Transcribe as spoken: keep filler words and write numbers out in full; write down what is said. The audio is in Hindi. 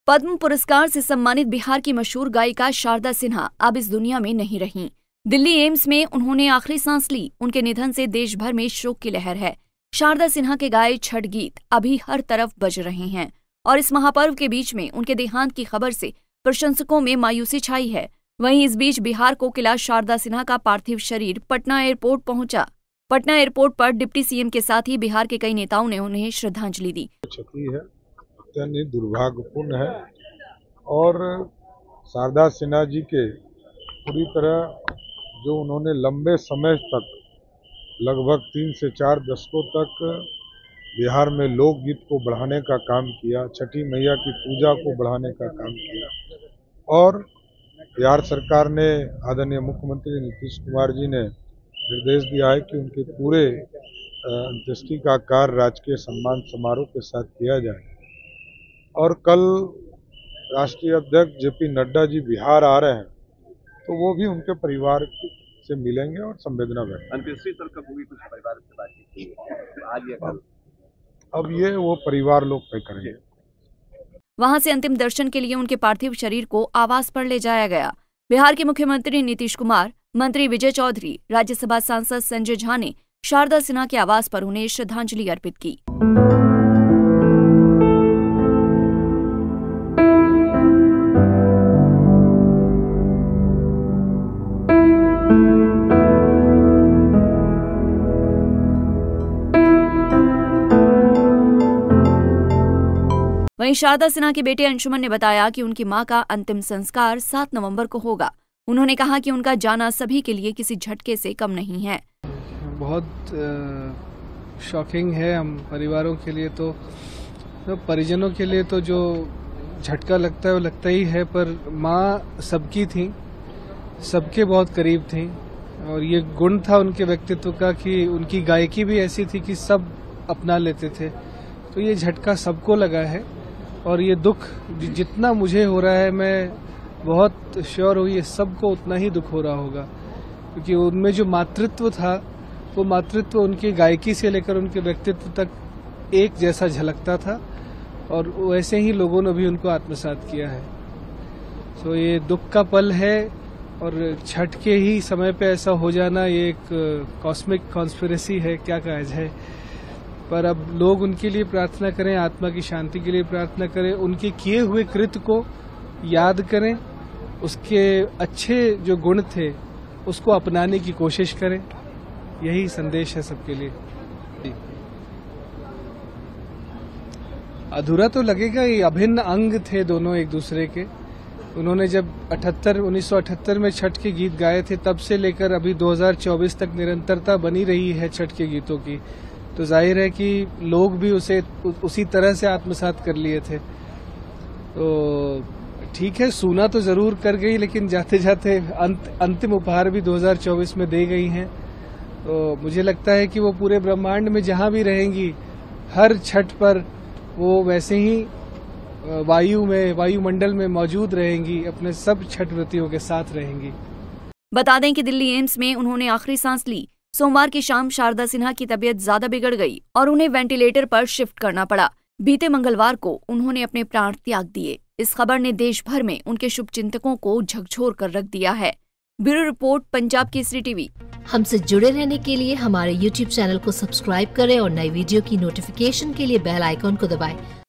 पद्म पुरस्कार से सम्मानित बिहार की मशहूर गायिका शारदा सिन्हा अब इस दुनिया में नहीं रहीं। दिल्ली एम्स में उन्होंने आखिरी सांस ली। उनके निधन से देश भर में शोक की लहर है। शारदा सिन्हा के गाए छठ गीत अभी हर तरफ बज रहे हैं और इस महापर्व के बीच में उनके देहांत की खबर से प्रशंसकों में मायूसी छाई है। वहीं इस बीच बिहार कोकिला शारदा सिन्हा का पार्थिव शरीर पटना एयरपोर्ट पहुंचा। पटना एयरपोर्ट पर डिप्टी सीएम के साथ ही बिहार के कई नेताओं ने उन्हें श्रद्धांजलि दी। क्षति है, अत्यंत दुर्भाग्यपूर्ण है और शारदा सिन्हा जी के पूरी तरह जो उन्होंने लंबे समय तक लगभग तीन से चार दशकों तक बिहार में लोकगीत को बढ़ाने का काम किया, छठी मैया की पूजा को बढ़ाने का काम किया और बिहार सरकार ने आदरणीय मुख्यमंत्री नीतीश कुमार जी ने निर्देश दिया है कि उनके पूरे अंत्येष्टि का कार्य राजकीय सम्मान समारोह के साथ किया जाए। और कल राष्ट्रीय अध्यक्ष जेपी नड्डा जी बिहार आ रहे हैं तो वो भी उनके परिवार से मिलेंगे और संवेदना व्यक्त। अंत्येष्टि सर कब होगी, कुछ परिवार से बातचीत की आज या कल? अब ये वो परिवार लोग तय करेंगे। वहां से अंतिम दर्शन के लिए उनके पार्थिव शरीर को आवास पर ले जाया गया। बिहार के मुख्यमंत्री नीतीश कुमार, मंत्री विजय चौधरी, राज्यसभा सांसद संजय झा ने शारदा सिन्हा के आवास पर उन्हें श्रद्धांजलि अर्पित की। वहीं शारदा सिन्हा के बेटे अंशुमन ने बताया कि उनकी मां का अंतिम संस्कार सात नवंबर को होगा। उन्होंने कहा कि उनका जाना सभी के लिए किसी झटके से कम नहीं है। बहुत शॉकिंग है हम परिवारों के लिए, तो, तो परिजनों के लिए तो जो झटका लगता है वो लगता ही है, पर माँ सबकी थी, सबके बहुत करीब थी और ये गुण था उनके व्यक्तित्व का कि उनकी गायकी भी ऐसी थी कि सब अपना लेते थे। तो ये झटका सबको लगा है और ये दुख जितना मुझे हो रहा है मैं बहुत श्योर हूँ ये सबको उतना ही दुख हो रहा होगा, क्योंकि उनमें जो मातृत्व था वो मातृत्व उनकी गायकी से लेकर उनके व्यक्तित्व तक एक जैसा झलकता था और वैसे ही लोगों ने भी उनको आत्मसात किया है। तो ये दुख का पल है और छठ के ही समय पे ऐसा हो जाना ये एक कॉस्मिक कॉन्स्पिरेसी है, क्या कहा जाए। पर अब लोग उनके लिए प्रार्थना करें, आत्मा की शांति के लिए प्रार्थना करें, उनके किए हुए कृत्य को याद करें, उसके अच्छे जो गुण थे उसको अपनाने की कोशिश करें। यही संदेश है सबके लिए। अधूरा तो लगेगा, ये अभिन्न अंग थे दोनों एक दूसरे के। उन्होंने जब अठहत्तर उन्नीस सौ अठहत्तर में छठ के गीत गाए थे तब से लेकर अभी दो हज़ार चौबीस तक निरंतरता बनी रही है छठ के गीतों की, तो जाहिर है कि लोग भी उसे उसी तरह से आत्मसात कर लिए थे। तो ठीक है, सुना तो जरूर कर गई, लेकिन जाते जाते अंत, अंतिम उपहार भी दो हज़ार चौबीस में दे गई हैं। तो मुझे लगता है कि वो पूरे ब्रह्मांड में जहां भी रहेंगी हर छठ पर वो वैसे ही वायु में वायुमंडल में मौजूद रहेंगी, अपने सब छठ व्रतियों के साथ रहेंगी। बता दें कि दिल्ली एम्स में उन्होंने आखिरी सांस ली। सोमवार की शाम शारदा सिन्हा की तबीयत ज्यादा बिगड़ गई और उन्हें वेंटिलेटर पर शिफ्ट करना पड़ा। बीते मंगलवार को उन्होंने अपने प्राण त्याग दिए। इस खबर ने देश भर में उनके शुभचिंतकों को झकझोर कर रख दिया है। Bureau report, Punjab Kesari TV. हमसे जुड़े रहने के लिए हमारे यूट्यूब चैनल को सब्सक्राइब करें और नई वीडियो की नोटिफिकेशन के लिए बेल आइकॉन को दबाएं।